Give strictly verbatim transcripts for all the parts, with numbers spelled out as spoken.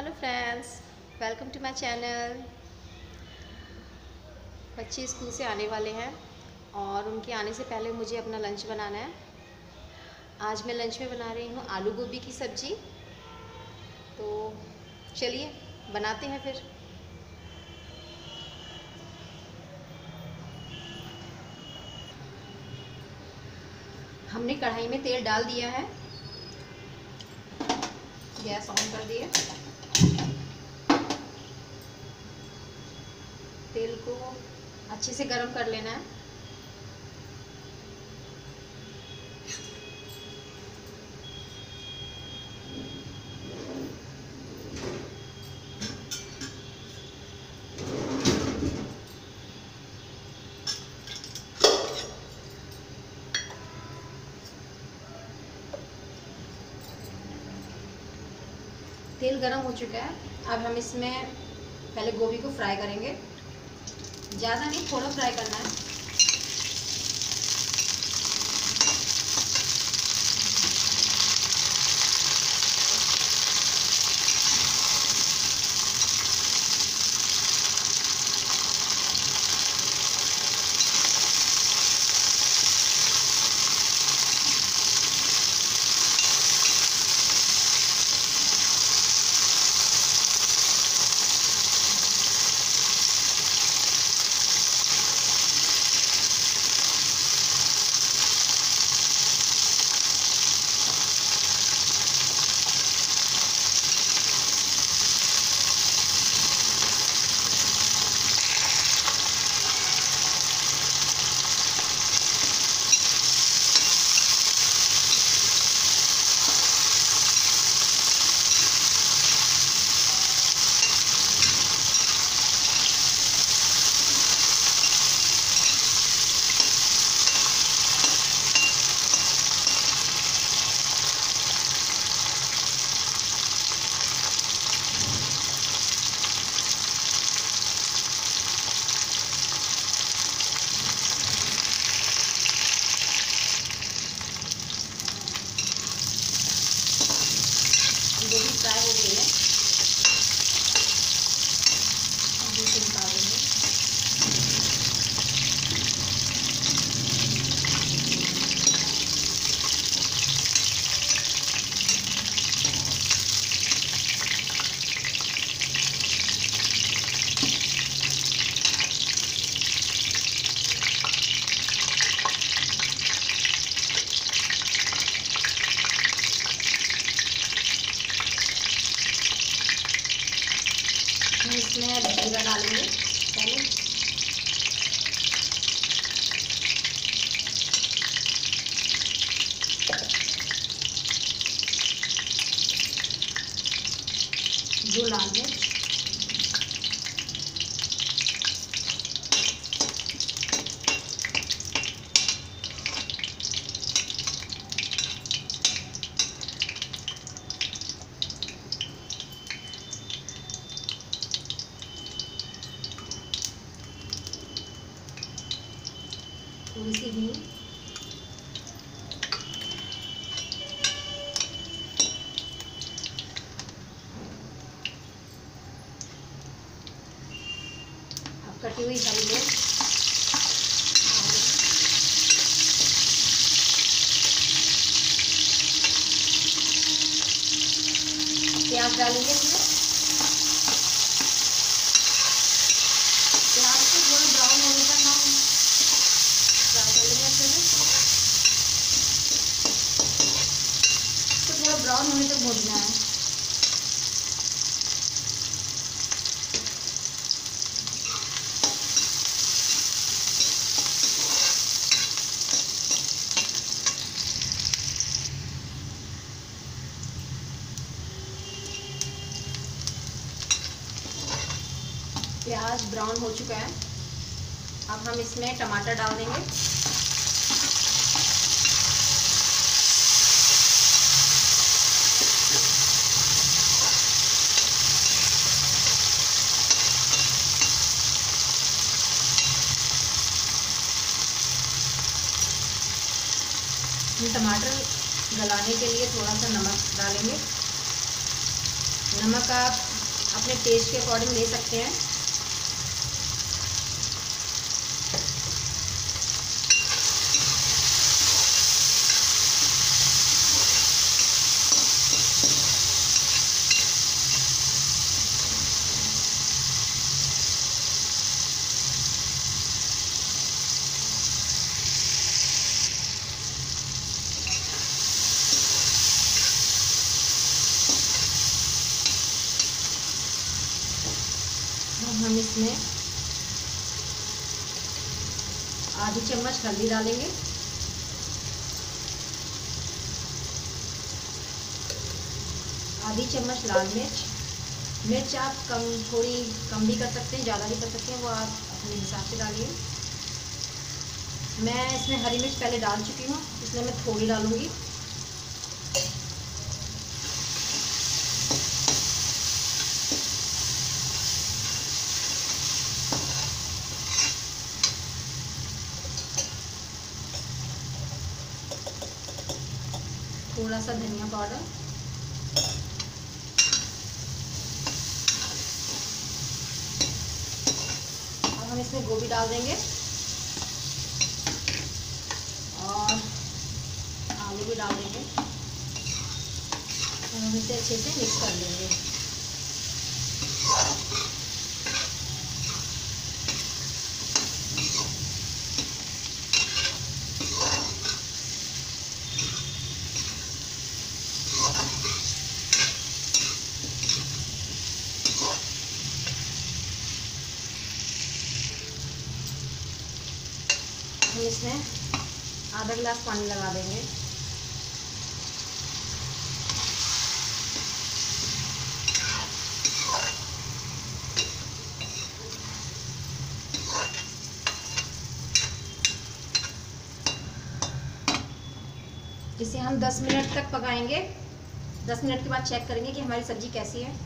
Hello friends, welcome to my channel. बच्चे school से आने वाले हैं और उनके आने से पहले मुझे अपना लंच बनाना है। आज मैं लंच में बना रही हूँ आलू गोभी की सब्ज़ी। तो चलिए बनाते हैं फिर। हमने कढ़ाई में तेल डाल दिया है, गैस ऑन कर दिए। तेल को अच्छे से गर्म कर लेना है। तेल गरम हो चुका है। अब हम इसमें पहले गोभी को फ्राई करेंगे। ज़्यादा नहीं, थोड़ा फ्राई करना है। गोभी फ्राई हो गई है, दूसरी निकाल देंगे। इसमें जीरा डालेंगे पहले। दो लाल मिर्च, थोड़ी सी घी, अब कटी हुई हरी मिर्च, प्याज डालेंगे इसमें। प्याज को थोड़ा ब्राउन होने तक हम फ्राई कर लेंगे अच्छे से। तो थोड़ा ब्राउन होने तक भूनना है। प्याज ब्राउन हो चुका है। अब हम इसमें टमाटर डाल देंगे। हम टमाटर गलाने के लिए थोड़ा सा नमक डालेंगे। नमक आप अपने टेस्ट के अकॉर्डिंग ले सकते हैं। हम इसमें आधी चम्मच हल्दी डालेंगे, आधी चम्मच लाल मिर्च। मिर्च आप कम थोड़ी कम भी कर सकते हैं, ज़्यादा भी कर सकते हैं, वो आप अपने हिसाब से डालिए। मैं इसमें हरी मिर्च पहले डाल चुकी हूँ, इसलिए मैं थोड़ी डालूँगी। थोड़ा सा धनिया पाउडर, अब हम इसमें गोभी डाल देंगे और आलू भी डाल देंगे और हम इसे अच्छे से मिक्स कर लेंगे। हम इसमें आधा गिलास पानी लगा देंगे। इसे हम दस मिनट तक पकाएंगे। दस मिनट के बाद चेक करेंगे कि हमारी सब्ज़ी कैसी है।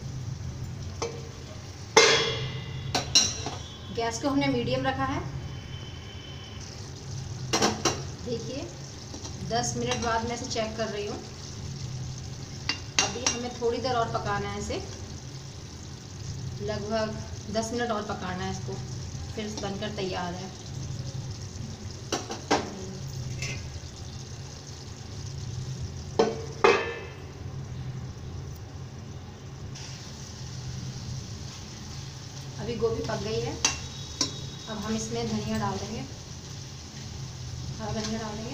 गैस को हमने मीडियम रखा है। देखिए दस मिनट बाद मैं इसे चेक कर रही हूँ। अभी हमें थोड़ी देर और पकाना है इसे, लगभग दस मिनट और पकाना है इसको, फिर बनकर तैयार है। अभी गोभी पक गई है। अब हम इसमें धनिया डाल देंगे, हरा धनिया डाल देंगे।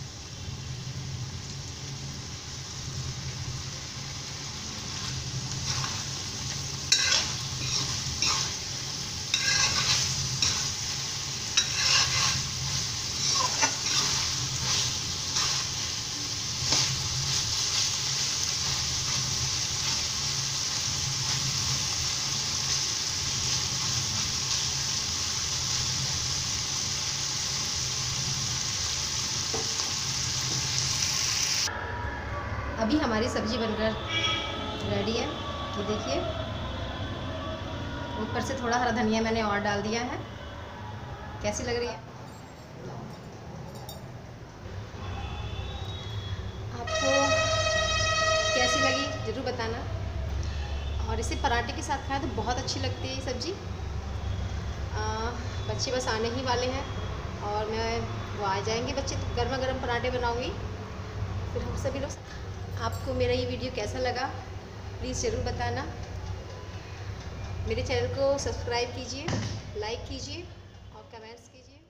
अभी हमारी सब्ज़ी बनकर रेडी है। ये देखिए ऊपर से थोड़ा हरा धनिया मैंने और डाल दिया है। कैसी लग रही है? आपको कैसी लगी ज़रूर बताना। और इसे पराठे के साथ खाएं तो बहुत अच्छी लगती है ये सब्ज़ी। बच्चे बस आने ही वाले हैं और मैं वो आ जाएंगे बच्चे, तो गर्मा गर्म पराठे बनाऊंगी, फिर हम सभी लोग। आपको मेरा ये वीडियो कैसा लगा प्लीज़ ज़रूर बताना। मेरे चैनल को सब्सक्राइब कीजिए, लाइक कीजिए और कमेंट्स कीजिए।